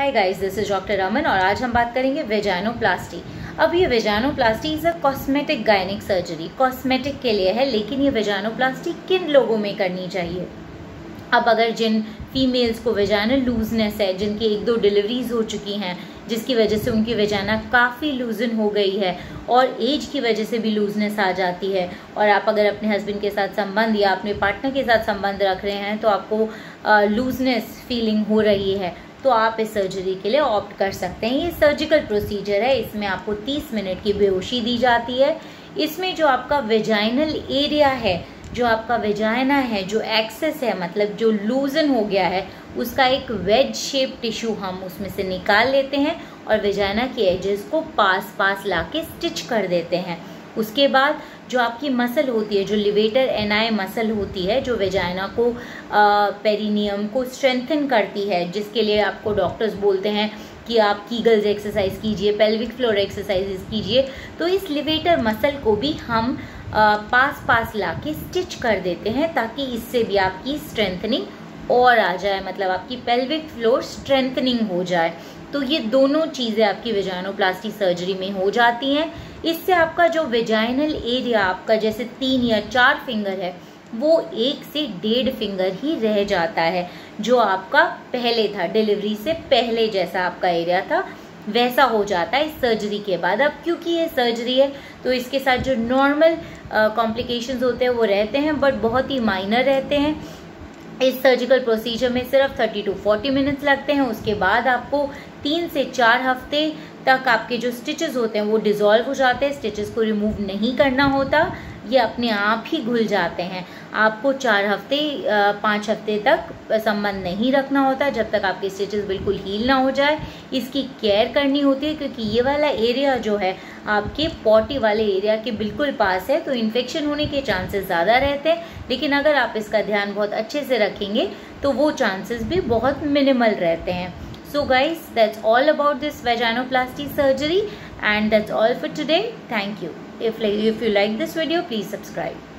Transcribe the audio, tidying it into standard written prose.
Hi guys, this is doctor Raman और आज हम बात करेंगे वेजाइनोप्लास्टी। अब ये vaginoplasty is a cosmetic gynaec surgery, cosmetic के लिए है। लेकिन ये वेजाइनोप्लास्टी किन लोगों में करनी चाहिए? अब अगर जिन फीमेल्स को वेजाइनल लूजनेस है, जिनकी 1-2 डिलीवरीज हो चुकी हैं, जिसकी वजह से उनकी वेजाइना काफ़ी लूजन हो गई है और एज की वजह से भी लूजनेस आ जाती है, और आप अगर अपने हस्बैंड के साथ संबंध या अपने पार्टनर के साथ संबंध रख रहे हैं तो आपको लूजनेस फीलिंग हो रही है, तो आप इस सर्जरी के लिए ऑप्ट कर सकते हैं। ये सर्जिकल प्रोसीजर है। इसमें आपको 30 मिनट की बेहोशी दी जाती है। इसमें जो आपका वेजाइनल एरिया है, जो आपका वेजाइना है, जो एक्सेस है, मतलब जो लूजन हो गया है, उसका एक वेज शेप टिश्यू हम उसमें से निकाल लेते हैं और वेजाइना के एजेस को पास लाके स्टिच कर देते हैं। उसके बाद जो आपकी मसल होती है, जो लिवेटर एनाई मसल होती है, जो वेजाइना को पेरिनियम को स्ट्रेंथन करती है, जिसके लिए आपको डॉक्टर्स बोलते हैं कि आप कीगल्स एक्सरसाइज कीजिए, पेल्विक फ्लोर एक्सरसाइजेस कीजिए, तो इस लिवेटर मसल को भी हम पास लाके स्टिच कर देते हैं ताकि इससे भी आपकी स्ट्रेंथनिंग और आ जाए, मतलब आपकी पेल्विक फ्लोर स्ट्रेंथनिंग हो जाए। तो ये दोनों चीज़ें आपकी वेजाइनोप्लास्टी सर्जरी में हो जाती हैं। इससे आपका जो वेजाइनल एरिया आपका जैसे 3 या 4 फिंगर है, वो 1 से 1.5 फिंगर ही रह जाता है। जो आपका पहले था, डिलीवरी से पहले जैसा आपका एरिया था वैसा हो जाता है इस सर्जरी के बाद। अब क्योंकि ये सर्जरी है तो इसके साथ जो नॉर्मल कॉम्प्लिकेशंस होते हैं वो रहते हैं, बट बहुत ही माइनर रहते हैं। इस सर्जिकल प्रोसीजर में सिर्फ 30 to 40 मिनट्स लगते हैं। उसके बाद आपको 3 से 4 हफ्ते तक आपके जो स्टिचेस होते हैं वो डिज़ोल्व हो जाते हैं। स्टिचेस को रिमूव नहीं करना होता, ये अपने आप ही घुल जाते हैं। आपको 5 हफ्ते तक संबंध नहीं रखना होता जब तक आपके स्टिचेस बिल्कुल हील ना हो जाए। इसकी केयर करनी होती है क्योंकि ये वाला एरिया जो है आपके पॉटी वाले एरिया के बिल्कुल पास है, तो इन्फेक्शन होने के चांसेस ज़्यादा रहते हैं। लेकिन अगर आप इसका ध्यान बहुत अच्छे से रखेंगे तो वो चांसेस भी बहुत मिनिमल रहते हैं। So guys, that's all about this vaginoplasty surgery and that's all for today. Thank you. If you like this video, please subscribe.